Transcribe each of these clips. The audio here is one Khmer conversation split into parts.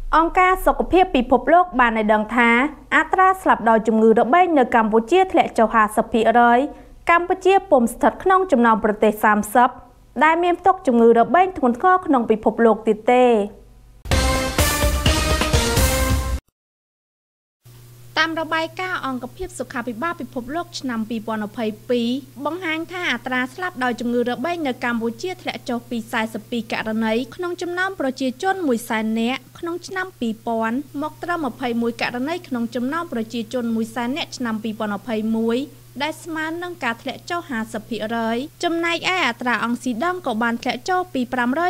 អង្គការសុខភាពពិភពលោកបានឲ្យដឹងថាអត្រាស្លាប់ដោយជំងឺរបេងនៅកម្ពុជាធ្លាក់ចុះ 50% កម្ពុជាពុំស្ថិតក្នុងចំណោមប្រទេស 30 ដែលមានផ្ទុកជំងឺរបេងធ្ងន់ធ្ងរក្នុងពិភពលោកទៀតទេតាមរបាយការណ៍អង្គភាពសុខាភិបាលពិភពលោកឆ្នាំ 2022 បង្ហាញថាអត្រាស្លាប់ដោយជំងឺរបេងនៅកម្ពុជាធ្លាក់ចុះពី 42 ករណីក្នុងចំណោមប្រជាជន 100,000 នាក់ក្នុងឆ្នាំ 2000 មកត្រឹម 21 ករណីក្នុងចំណោមប្រជាជន 100,000 នាក់ឆ្នាំ 2021 ដែលស្មើនឹងការធ្លាក់ចុះ 50% ចំណែកឯអត្រាអង់ស៊ីដង់ក៏បានធ្លាក់ចុះពី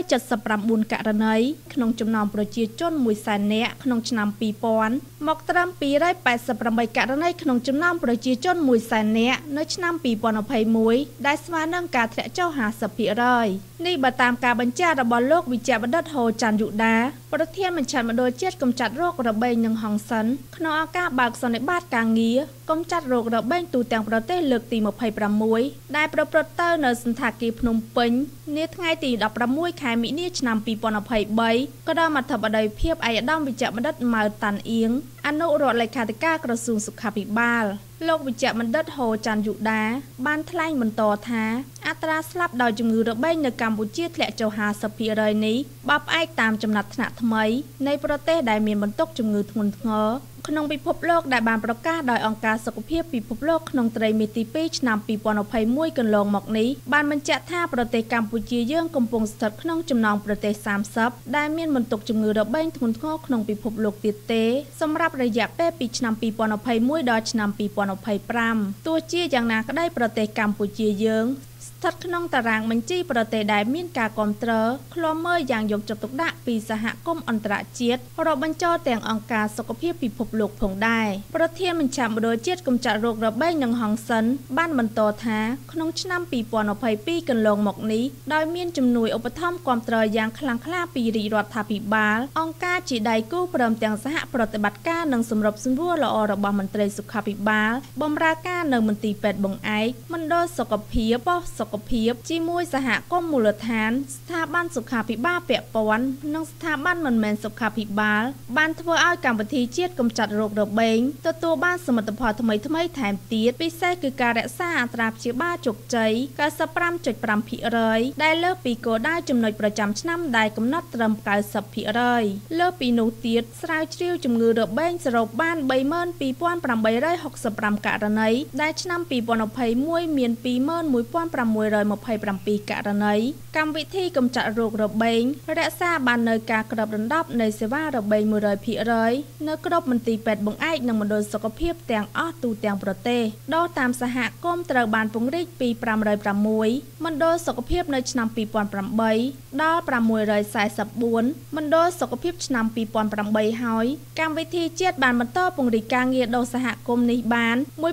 579 ករណីក្នុងចំណោមប្រជាជន 100,000 នាក់ក្នុងឆ្នាំ 2000 មកត្រឹម 288 ករណីក្នុងចំណោមប្រជាជន 100,000 នាក់នៅឆ្នាំ 2021 ដែលស្មើនឹងការធ្លាក់ចុះ 50% នេះបើតាមការបញ្ជាក់របស់លោកវិជ្ជបណ្ឌិត ហូ ច័ន្ទយុដា ប្រធានមជ្ឈមណ្ឌលជាតិកម្ចាត់រោគរបេងនិងហុងសិនក្នុងឱកាសបើកសន្និបាតការងារកម្ចាត់រោគរបេងទូទាំងប្រទេសលើកទី 26 ដែលប្រព្រឹត្តទៅនៅសន្តាគារភ្នំពេញនាថ្ងៃទី 16 ខែមិនិនាឆ្នាំ 2023 ក៏ដោយអធិបតីភាពឯកឧត្តមវិជ្ជបណ្ឌិត ម៉ៅ តាន់អៀង អនុរដ្ឋលេខាធិការក្រសួងសុខាភិបាលលោកវិជ្ជបណ្ឌិត ហូ ច័ន្ទយុដា បានថ្លែងបន្តថាអត្រាស្លាប់ដោយជំងឺរបេងនៅកម្ពុជាធ្លាក់ចុះ 50% នេះបើផ្អែកតាមចំណាត់ថ្នាក់ថ្មីនៃប្រទេសដែលមានបន្ទុកជំងឺធ្ងន់ធ្ងរក្នុងពិភពលោកដែលបានប្រកាសដោយអង្គការសុខភាពពិភពលោកក្នុងត្រីមាសទី 2 ឆ្នាំ 2021 កន្លងមកនេះបានបញ្ជាក់ថាប្រទេសកម្ពុជាយើងកំពុងស្ថិតក្នុងចំណោមប្រទេស 30 ដែលមានបន្ទុកជំងឺរបេងធ្ងន់ធ្ងរក្នុងពិភពលោកទៀតទេសម្រាប់រយៈពេលពីឆ្នាំ 2021 ដល់ឆ្នាំ 2025 ទោះជាយ៉ាងណាក្តីប្រទេសកម្ពុជាយើងស្ថិតក្នុងតារាងបញ្ជីប្រទេសដែលមានការគាំទ្រឃ្លាំមើលយ៉ាងយកចិត្តទុកដាក់ពីសហគមន៍អន្តរជាតិរាប់បញ្ចូលទាំងអង្គការសុខភាពពិភពលោកផងដែរប្រធានមជ្ឈមណ្ឌលជាតិកម្ចាត់រោគរបេងនិងហុងសិនបានបន្តថាក្នុងឆ្នាំ 2022 កន្លងមកនេះដោយមានជំនួយឧបត្ថម្ភគាំទ្រយ៉ាងខ្លាំងក្លាពីរាជរដ្ឋាភិបាលអង្គការជាដៃគូព្រមទាំងសហប្រតិបត្តិការនិងសម្របសម្រួលល្អរបស់មន្ត្រីសុខាភិបាលបម្រើការនៅមន្ទីរពេទ្យបង្អែកមណ្ឌលសុខភាពប៉ុស្តិ៍សុខភាពជាមួយសហគមន៍មូលដ្ឋានស្ថាប័នសុខាភិបាលពាក់ព័ន្ធនិងស្ថាប័នមិនមែនសុខាភិបាលបានធ្វើឲ្យកម្មវិធីជាតិកម្ចាត់រោគរបេងទទួលបានសមិទ្ធផលថ្មីៗថែមទៀតពិសេសគឺការរក្សាអត្រាព្យាបាលជោគជ័យ 95.5% ដែលលើសពីគោលដៅចំណុចប្រចាំឆ្នាំដែលកំណត់ត្រឹម 90% លើសពីនោះទៀតស្រាវជ្រាវជំងឺរបេងសរុបបាន 32,865 ករណីដែលឆ្នាំ 2021 មាន 21,627 ករណីកម្មវិធីកម្ចាត់រោគរបេងរក្សាបាននៅការគ្របដណ្ដប់នៃសេវារបេង 100% នៅគ្រប់មន្ទីរពេទ្យបង្អែកនិងមណ្ឌលសុខភាពទាំងអស់ទូទាំងប្រទេសដោយតាមសហគមន៍ត្រូវបានពង្រីកពី 506 មណ្ឌលសុខភាពនៅឆ្នាំ 2008 ដល់ 644 មណ្ឌលសុខភាពឆ្នាំ 2008 ហើយកម្មវិធីជាតិបានបន្តពង្រីកការងារដល់សហគមន៍នេះបាន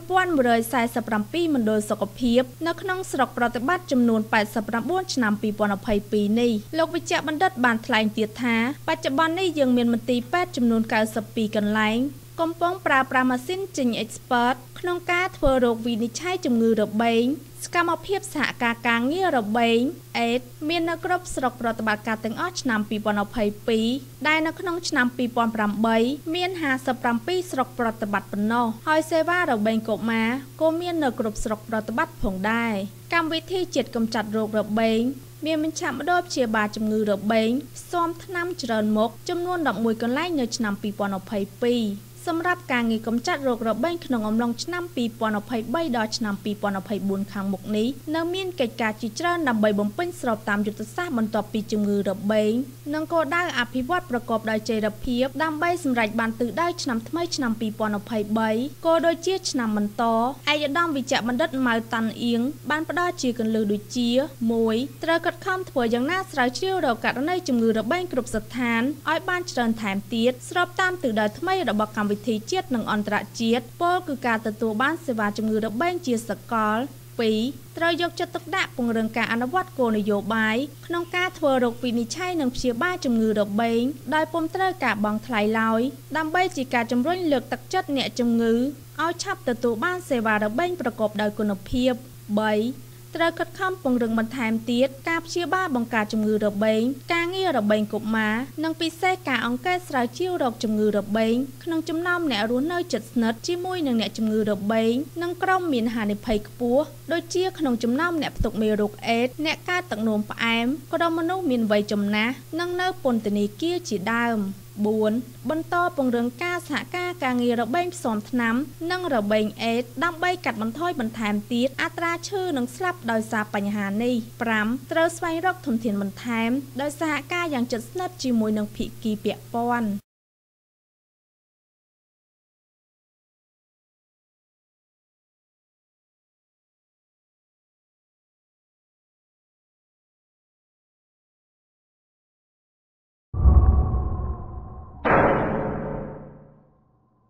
1,147 មណ្ឌលសុខភាពនៅក្នុងស្រុកប្រតិបត្តិចំនួន 89 ឆ្នាំ 2022 នេះលោកវិជ្ជបណ្ឌិតបានថ្លែងទៀតថាបច្ចុប្បន្ននេះយើងមានមន្ទីរពេទ្យចំនួន 92 កន្លែងកំពុងប្រើប្រាស់ម៉ាស៊ីនចេញ expert ក្នុងការធ្វើរោគវិនិច្ឆ័យជំងឺរបេងសកម្មភាពសហការងាររបេងអេដមាននៅគ្រប់ស្រុកប្រតិបត្តិការទាំងអស់ឆ្នាំ 2022 ដែលនៅក្នុងឆ្នាំ 2008 មាន 57 ស្រុកប្រតិបត្តិប៉ុណ្ណោះហើយសេវារបេងកុមារក៏មាននៅគ្រប់ស្រុកប្រតិបត្តិផងដែរកម្មវិធីជាតិកម្ចាត់រោគរបេងមានមជ្ឈមណ្ឌលព្យាបាលជំងឺរបេងស៊ាំថ្នាំច្រើនមុខចំនួន 11 កន្លែងនៅឆ្នាំ 2022 សម្រាប់ការងារកម្ចាត់រោគរបេងក្នុងអំឡុងឆ្នាំ 2023 ដល់ឆ្នាំ 2024 ខាងមុខនេះនៅមានកិច្ចការជាច្រើនដើម្បីបំពេញស្របតាមយុទ្ធសាស្ត្របន្ទាប់ពីជំងឺរបេងនិងគោលដៅអភិវឌ្ឍប្រកបដោយចីរភាពដើម្បីសម្រេចបានទិសដៅឆ្នាំថ្មីឆ្នាំ 2023 ក៏ដូចជាឆ្នាំបន្តឯកឧត្តមវិជ្ជបណ្ឌិត ម៉ៅ តាន់អៀងបានផ្ដល់ជាគន្លឹះដូចជា 1. ត្រូវខិតខំធ្វើយ៉ាងណាស្រាវជ្រាវរកករណីជំងឺរបេងគ្រប់ស្ថានឲ្យបានច្រើនថែមទៀតស្របតាមទិសដៅថ្មីរបស់កម្មវិធីជាតិនិងអន្តរជាតិពោលគឺការទទួលបានសេវាជំងឺរបេងជាសកល 2. ត្រូវយកចិត្តទុកដាក់ពង្រឹងការអនុវត្តគោលនយោបាយក្នុងការធ្វើរោគវិនិច្ឆ័យនិងព្យាបាលជំងឺរបេងដោយពុំត្រូវការបង់ថ្លៃឡើយដើម្បីជាការជំរុញលើកទឹកចិត្តអ្នកជំងឺឲ្យឆាប់ទទួលបានសេវារបេងប្រកបដោយគុណភាព 3. ត្រូវខិតខំពង្រឹងបន្ថែមទៀតការព្យាបាលបង្ការជំងឺរបេងការងារងាររបេងកុមារនិងពិសេសការអង្កេតស្រាវជ្រាវរោគជំងឺរបេងក្នុងចំណោមអ្នករស់នៅជិតស្និទ្ធជាមួយនឹងអ្នកជំងឺរបេងនិងក្រុមមានហានិភ័យខ្ពស់ដូចជាក្នុងចំណោមអ្នកផ្ទុកមេរោគអេដស៍អ្នកកើតទឹកនោមផ្អែមក្រុមមនុស្សមានវ័យចំណាស់និងនៅពន្ធនាគារជាដើម 4. បន្តពង្រឹងការសហការងាររបេងផ្សំថ្នាំនិងរបេងអេដស៍ដើម្បីកាត់បន្ថយបន្ថែមទៀតអត្រាឈឺនិងស្លាប់ដោយសារបញ្ហានេះ 5. ត្រូវស្វែងរកធនធានបន្ថែមដោយសហការយ៉ាងជិតស្និទ្ធជាមួយនឹងភាគីពាក់ព័ន្ធ